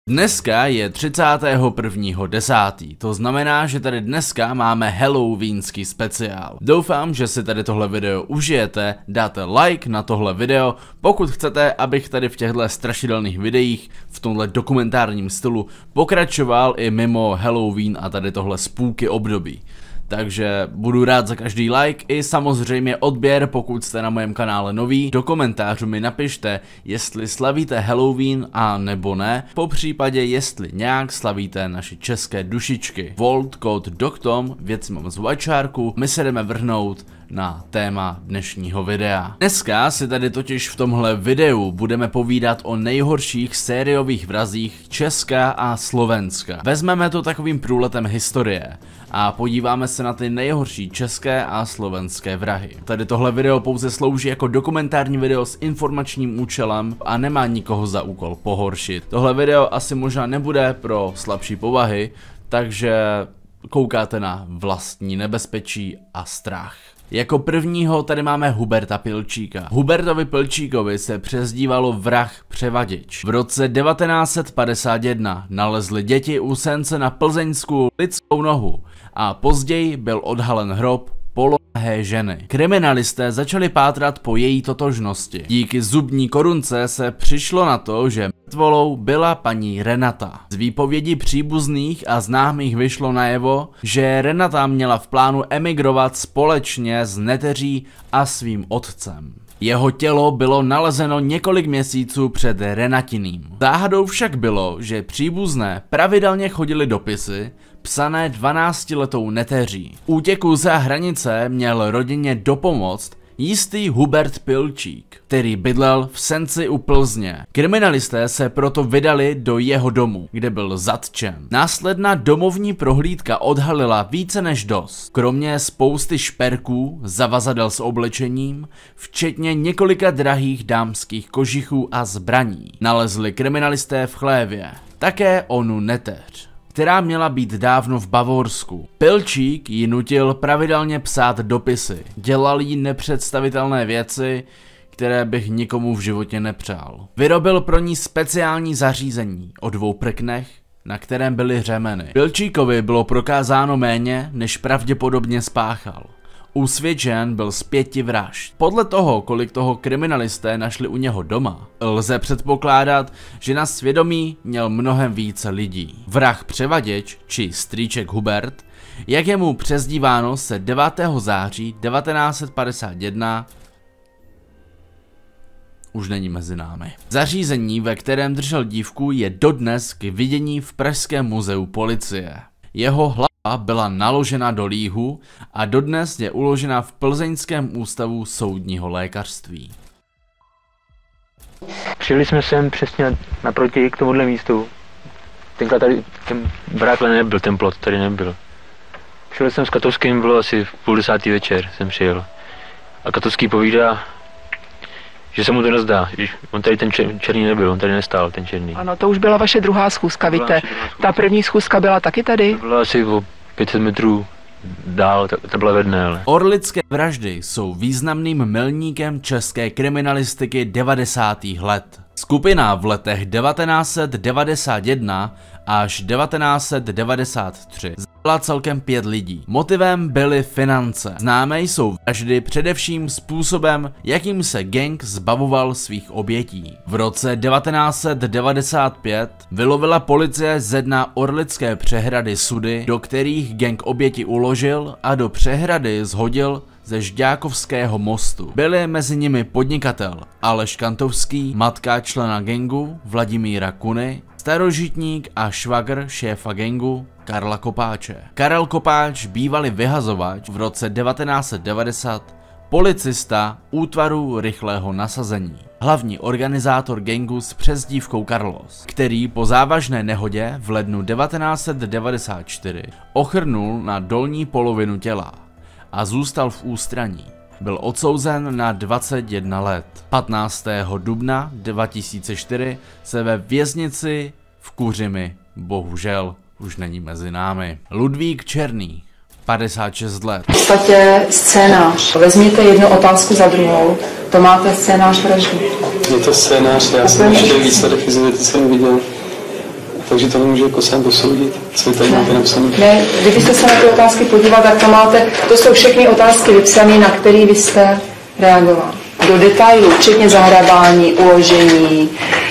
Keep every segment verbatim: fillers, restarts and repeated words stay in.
Dneska je třicátého prvního desátého To znamená, že tady dneska máme halloweenský speciál. Doufám, že si tady tohle video užijete, dáte like na tohle video, pokud chcete, abych tady v těchto strašidelných videích v tomhle dokumentárním stylu pokračoval i mimo Halloween a tady tohle spooky období. Takže budu rád za každý like i samozřejmě odběr, pokud jste na mém kanále noví. Do komentářů mi napište, jestli slavíte Halloween a nebo ne, po případě jestli nějak slavíte naše české dušičky. Volt Code Doctom, věci mám z Whitesharku, my se jdeme vrhnout na téma dnešního videa. Dneska si tady totiž v tomhle videu budeme povídat o nejhorších sériových vrazích Česka a Slovenska. Vezmeme to takovým průletem historie a podíváme se na ty nejhorší české a slovenské vrahy. Tady tohle video pouze slouží jako dokumentární video s informačním účelem a nemá nikoho za úkol pohoršit. Tohle video asi možná nebude pro slabší povahy, takže koukáte na vlastní nebezpečí a strach. Jako prvního tady máme Huberta Pilčíka. Hubertovi Pilčíkovi se přezdívalo vrah převaděč. V roce devatenáct set padesát jedna nalezli děti u sence na plzeňskou lidskou nohu a později byl odhalen hrob polonahé ženy. Kriminalisté začali pátrat po její totožnosti. Díky zubní korunce se přišlo na to, že mrtvolou byla paní Renata. Z výpovědí příbuzných a známých vyšlo najevo, že Renata měla v plánu emigrovat společně s neteří a svým otcem. Jeho tělo bylo nalezeno několik měsíců před Renatiným. Záhadou však bylo, že příbuzné pravidelně chodili dopisy, psané dvanáctiletou neteří. Útěku za hranice měl rodině dopomoct jistý Hubert Pilčík, který bydlel v Senci u Plzně. Kriminalisté se proto vydali do jeho domu, kde byl zatčen. Následná domovní prohlídka odhalila více než dost. Kromě spousty šperků, zavazadel s oblečením, včetně několika drahých dámských kožichů a zbraní, nalezli kriminalisté v chlévě také onu neteř, která měla být dávno v Bavorsku. Pilčík ji nutil pravidelně psát dopisy. Dělal jí nepředstavitelné věci, které bych nikomu v životě nepřál. Vyrobil pro ní speciální zařízení o dvou prknech, na kterém byly řemeny. Pilčíkovi bylo prokázáno méně, než pravděpodobně spáchal. Usvědčen byl z pěti vražd. Podle toho, kolik toho kriminalisté našli u něho doma, lze předpokládat, že na svědomí měl mnohem více lidí. Vrah převaděč, či strýček Hubert, jak je mu přezdíváno, se devátého září devatenáct set padesát jedna už není mezi námi. Zařízení, ve kterém držel dívku, je dodnes k vidění v Pražském muzeu policie. Jeho hlava byla naložena do líhu a dodnes je uložena v Plzeňském ústavu soudního lékařství. Přijeli jsme sem přesně naproti k tomuhle místu. Tenkrát tady ten barák nebyl, ten plot tady nebyl. Přijel jsem s Katovským, bylo asi v půl desátý večer jsem přijel. A Katovský povídá, že se mu to nezdá, že on tady ten čer, černý nebyl, on tady nestál, ten černý. Ano, to už byla vaše druhá schůzka, víte. Ta první schůzka byla taky tady? To byla asi o pět set metrů dál, to byla ve dne, ale. Orlické vraždy jsou významným milníkem české kriminalistiky devadesátých let. Skupina v letech devatenáct set devadesát jedna až devatenáct set devadesát tři zabila celkem pět lidí. Motivem byly finance. Známé jsou vraždy především způsobem, jakým se gang zbavoval svých obětí. V roce devatenáct set devadesát pět vylovila policie ze dna Orlické přehrady sudy, do kterých gang oběti uložil a do přehrady zhodil ze Žďákovského mostu. Byli mezi nimi podnikatel Aleš Kantovský, matka člena gangu Vladimíra Kuny, starožitník a švagr šéfa gangu Karla Kopáče. Karel Kopáč, bývalý vyhazovač, v roce devatenáct set devadesát policista útvaru rychlého nasazení. Hlavní organizátor gangu s přezdívkou Carlos, který po závažné nehodě v lednu devatenáct set devadesát čtyři ochrnul na dolní polovinu těla a zůstal v ústraní. Byl odsouzen na dvacet jedna let. patnáctého dubna dva tisíce čtyři se ve věznici v Kuřimi bohužel už není mezi námi. Ludvík Černý, padesát šest let. V podstatě scénář. Vezměte jednu otázku za druhou. To máte scénář vraždy. Je to scénář, já jsem ještě výsledek vizualizace jsem viděl. Takže to nemůžu jako sám posoudit, co je tady máte napsané. Ne, kdybyste se na ty otázky podíval, tak to máte, to jsou všechny otázky vypsané, na které vy jste reagoval. Do detailů, včetně zahrabání, uložení,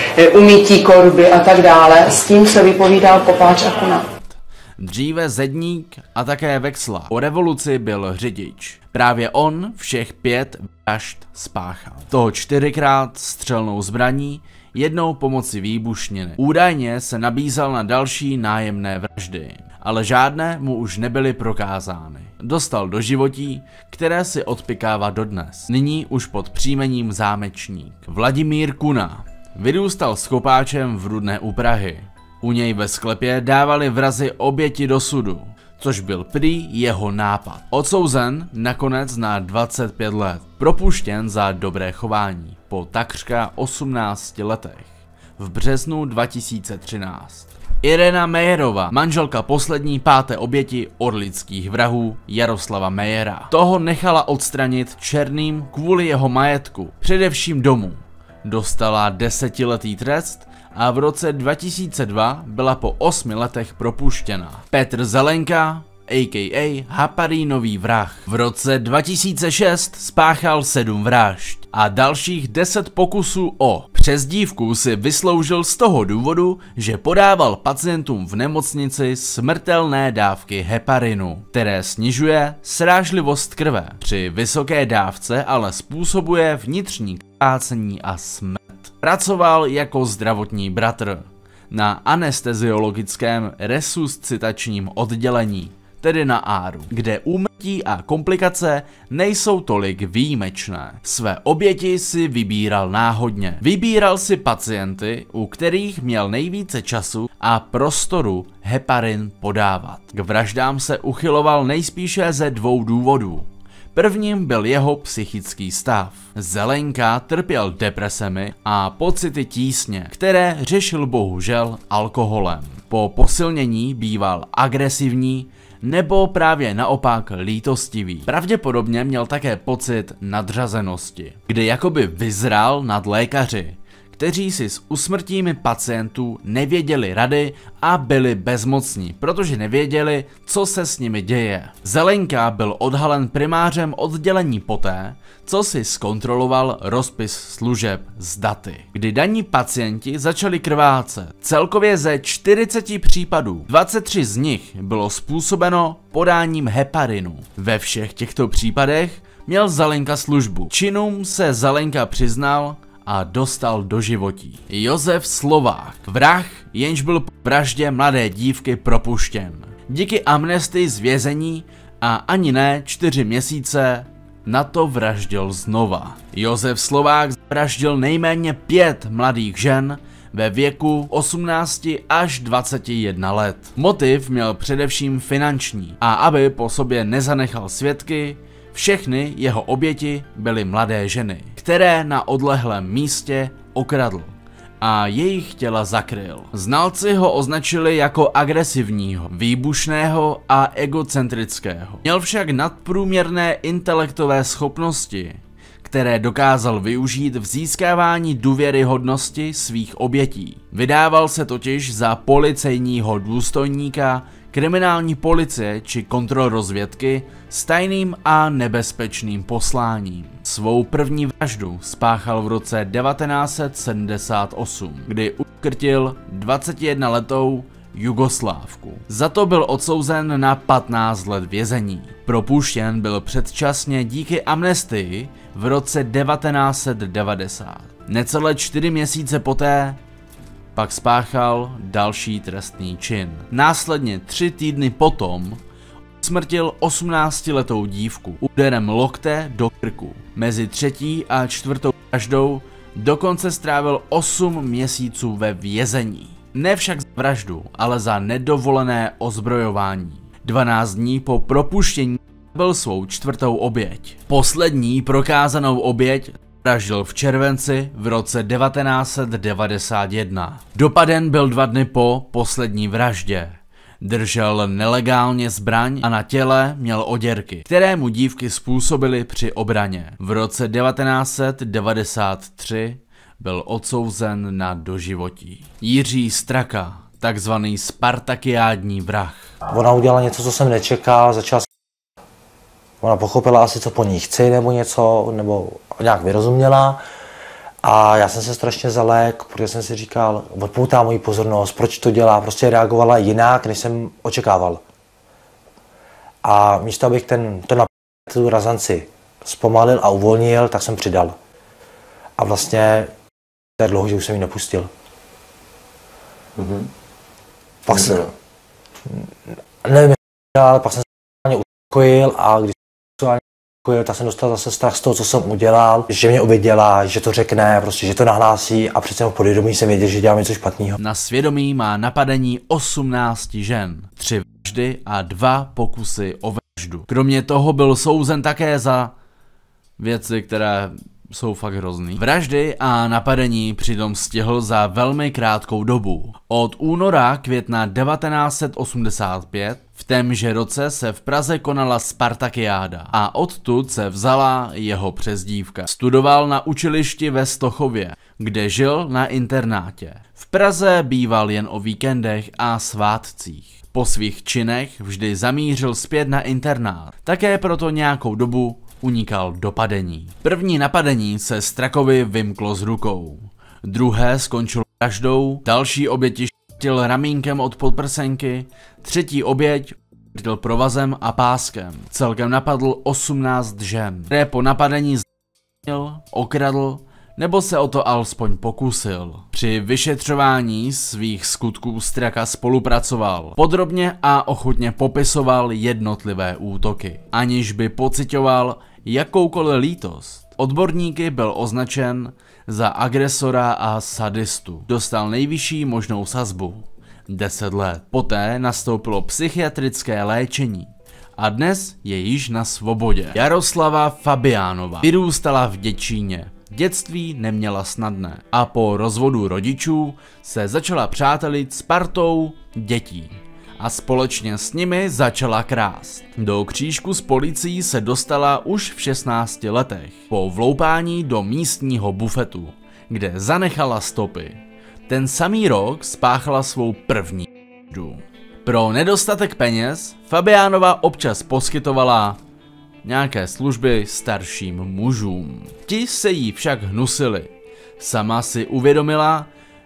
umytí korby a tak dále, s tím se vypovídal Kopáč a Kuna. Dříve zedník a také Vexla. Po revoluci byl řidič. Právě on všech pět vražd spáchal. Toho čtyřikrát střelnou zbraní, jednou pomocí výbušniny. Údajně se nabízel na další nájemné vraždy, ale žádné mu už nebyly prokázány. Dostal doživotí, které si odpikává dodnes. Nyní už pod příjmením Zámečník. Vladimír Kuna vyrůstal s Kopáčem v Rudné u Prahy. U něj ve sklepě dávali vrazi oběti do sudu, což byl prý jeho nápad. Odsouzen nakonec na dvacet pět let, propuštěn za dobré chování po takřka osmnácti letech v březnu dva tisíce třináct. Irena Mejerová, manželka poslední páté oběti orlických vrahů Jaroslava Mejera. Toho nechala odstranit Černým kvůli jeho majetku, především domu. Dostala desetiletý trest a v roce dva tisíce dva byla po osmi letech propuštěna. Petr Zelenka, a k a. Haparínový vrah. V roce dva tisíce šest spáchal sedm vražd a dalších deset pokusů o přezdívku si vysloužil z toho důvodu, že podával pacientům v nemocnici smrtelné dávky heparinu, které snižuje srážlivost krve. Při vysoké dávce ale způsobuje vnitřní krvácení a smrt. Pracoval jako zdravotní bratr na anesteziologickém resuscitačním oddělení, tedy na áru, kde úmrtí a komplikace nejsou tolik výjimečné. Své oběti si vybíral náhodně. Vybíral si pacienty, u kterých měl nejvíce času a prostoru heparin podávat. K vraždám se uchyloval nejspíše ze dvou důvodů. Prvním byl jeho psychický stav. Zelenka trpěl depresemi a pocity tísně, které řešil bohužel alkoholem. Po posilnění býval agresivní nebo právě naopak lítostivý. Pravděpodobně měl také pocit nadřazenosti, kde jakoby vyzral nad lékaři, kteří si s usmrtími pacientů nevěděli rady a byli bezmocní, protože nevěděli, co se s nimi děje. Zelenka byl odhalen primářem oddělení poté, co si zkontroloval rozpis služeb s daty, kdy daní pacienti začali krvácet. Celkově ze čtyřiceti případů dvacet tři z nich bylo způsobeno podáním heparinu. Ve všech těchto případech měl Zelenka službu. Činům se Zelenka přiznal a dostal doživotí. Josef Slovák, vrah, jenž byl po vraždě mladé dívky propuštěn. Díky amnestii z vězení a ani ne čtyři měsíce na to vraždil znova. Josef Slovák vraždil nejméně pět mladých žen ve věku osmnácti až dvaceti jednoho let. Motiv měl především finanční a aby po sobě nezanechal svědky, všechny jeho oběti byly mladé ženy, které na odlehlém místě okradl a jejich těla zakryl. Znalci ho označili jako agresivního, výbušného a egocentrického. Měl však nadprůměrné intelektové schopnosti, které dokázal využít v získávání důvěryhodnosti svých obětí. Vydával se totiž za policejního důstojníka kriminální policie či kontrolrozvědky s tajným a nebezpečným posláním. Svou první vraždu spáchal v roce devatenáct set sedmdesát osm, kdy ukrtil dvacetijednoletou Jugoslávku. Za to byl odsouzen na patnáct let vězení. Propuštěn byl předčasně díky amnestii v roce devatenáct set devadesát. Necelé čtyři měsíce poté pak spáchal další trestný čin. Následně tři týdny potom usmrtil osmnáctiletou dívku úderem lokte do krku. Mezi třetí a čtvrtou vraždou dokonce strávil osm měsíců ve vězení. Ne však za vraždu, ale za nedovolené ozbrojování. dvanáct dní po propuštění byl svou čtvrtou oběť. Poslední prokázanou oběť vraždil v červenci v roce devatenáct set devadesát jedna. Dopaden byl dva dny po poslední vraždě. Držel nelegálně zbraň a na těle měl oděrky, které mu dívky způsobily při obraně. V roce devatenáct set devadesát tři byl odsouzen na doživotí. Jiří Straka, takzvaný spartakiádní vrah. Ona udělala něco, co jsem nečekal, začala. Ona pochopila asi, co po ní chci, nebo něco, nebo nějak vyrozuměla. A já jsem se strašně zalek, protože jsem si říkal, odpoutá moji pozornost, proč to dělá, prostě reagovala jinak, než jsem očekával. A místo, abych ten, to napětí, tu razanci zpomalil a uvolnil, tak jsem přidal. A vlastně to je dlouho, že už jsem ji nepustil. Mm-hmm. Pak jsem, nevím, ale pak jsem se uspokojil a když jsem uspokojil, tak jsem dostal zase strach z toho, co jsem udělal, že mě oběděla, že to řekne, prostě, že to nahlásí a přece v podvědomí jsem věděl, že dělám něco špatného. Na svědomí má napadení osmnáct žen, tři vraždy a dva pokusy o vraždu. Kromě toho byl souzen také za věci, které jsou fakt hrozný. Vraždy a napadení přitom stihl za velmi krátkou dobu. Od února května devatenáct set osmdesát pět v témže roce se v Praze konala Spartakiáda a odtud se vzala jeho přezdívka. Studoval na učilišti ve Stochově, kde žil na internátě. V Praze býval jen o víkendech a svátcích. Po svých činech vždy zamířil zpět na internát. Také proto nějakou dobu unikal do padení. První napadení se Strakovi vymklo z rukou. Druhé skončilo vraždou, další oběti štil ramínkem od podprsenky, třetí oběť štil provazem a páskem. Celkem napadl osmnáct žen, které po napadení zranil, okradl nebo se o to alespoň pokusil. Při vyšetřování svých skutků Straka spolupracoval. Podrobně a ochotně popisoval jednotlivé útoky, aniž by pociťoval jakoukoliv lítost. Odborníky byl označen za agresora a sadistu. Dostal nejvyšší možnou sazbu. deset let. Poté nastoupilo psychiatrické léčení. A dnes je již na svobodě. Jaroslava Fabiánová vyrůstala v Děčíně. Dětství neměla snadné a po rozvodu rodičů se začala přátelit s partou dětí a společně s nimi začala krást. Do křížku s policií se dostala už v šestnácti letech po vloupání do místního bufetu, kde zanechala stopy. Ten samý rok spáchala svou první vraždu. Pro nedostatek peněz Fabiánova občas poskytovala nějaké služby starším mužům. Ti se jí však hnusili. Sama si uvědomila,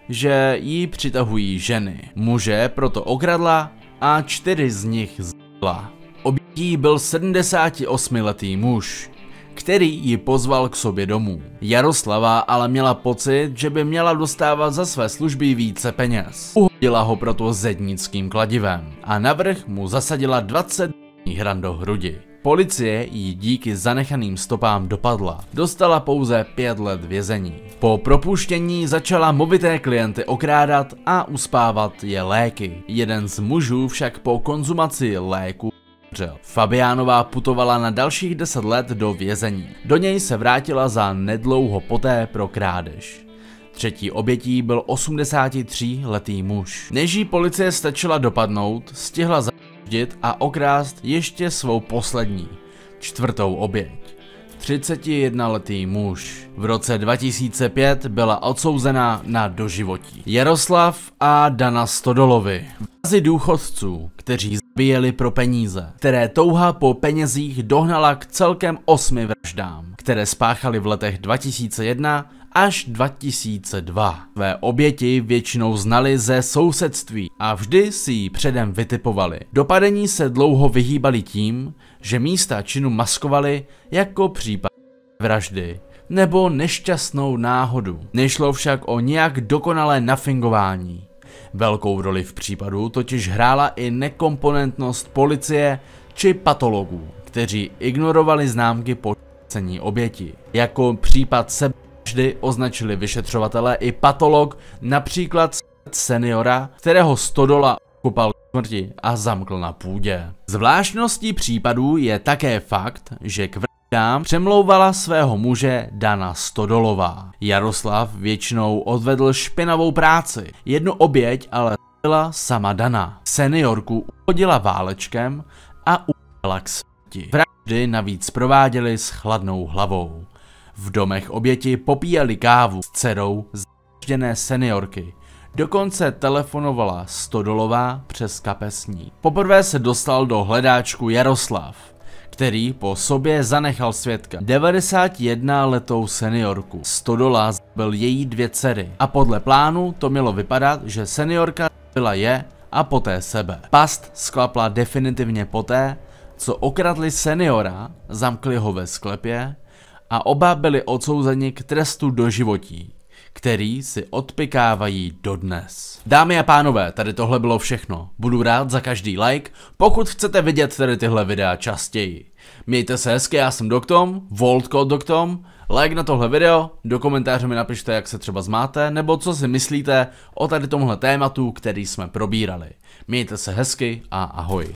že jí přitahují ženy. Muže proto okradla a čtyři z nich zabila. Obětí byl sedmdesátiosmiletý muž, který ji pozval k sobě domů. Jaroslava ale měla pocit, že by měla dostávat za své služby více peněz. Uhodila ho proto zednickým kladivem a navrch mu zasadila dvacet hran do hrudi. Policie jí díky zanechaným stopám dopadla. Dostala pouze pět let vězení. Po propuštění začala movité klienty okrádat a uspávat je léky. Jeden z mužů však po konzumaci léku umřel. Fabiánová putovala na dalších deset let do vězení. Do něj se vrátila za nedlouho poté pro krádež. Třetí obětí byl osmdesátitříletý muž. Než jí policie stačila dopadnout, stihla zavraždit a okrást ještě svou poslední, čtvrtou oběť. třicetijednoletý muž. V roce dva tisíce pět byla odsouzena na doživotí. Jaroslav a Dana Stodolovi, mezi důchodců, kteří zabíjeli pro peníze, které touha po penězích dohnala k celkem osmi vraždám, které spáchali v letech dva tisíce jedna až dva tisíce dva. Své oběti většinou znali ze sousedství a vždy si ji předem vytipovali. Dopadení se dlouho vyhýbali tím, že místa činu maskovali jako případ vraždy nebo nešťastnou náhodu. Nešlo však o nějak dokonalé nafingování. Velkou roli v případu totiž hrála i nekomponentnost policie či patologů, kteří ignorovali známky počení oběti. Jako případ sebevraždy označili vyšetřovatelé i patolog, například seniora, kterého Stodola okupal k smrti a zamkl na půdě. Zvláštností případů je také fakt, že k vraždám přemlouvala svého muže Dana Stodolová. Jaroslav většinou odvedl špinavou práci. Jednu oběť ale byla sama Dana. Seniorku uhodila válečkem a uvedla k smrti. Vraždy navíc prováděli s chladnou hlavou. V domech oběti popíjeli kávu s dcerou zavražděné seniorky, Dokonce telefonovala Stodolová přes kapesník. Poprvé se dostal do hledáčku Jaroslav, který po sobě zanechal svědka. devadesátijednáletou seniorku. Stodola byl její dvě dcery a podle plánu to mělo vypadat, že seniorka byla je a poté sebe. Past sklapla definitivně poté, co okradli seniora, zamkli ho ve sklepě a oba byli odsouzeni k trestu doživotí, který si odpikávají dodnes. Dámy a pánové, tady tohle bylo všechno. Budu rád za každý like, pokud chcete vidět tady tyhle videa častěji. Mějte se hezky, já jsem Doktom, Voltcode Doktom, like na tohle video, do komentáře mi napište, jak se třeba zmáte, nebo co si myslíte o tady tomhle tématu, který jsme probírali. Mějte se hezky a ahoj.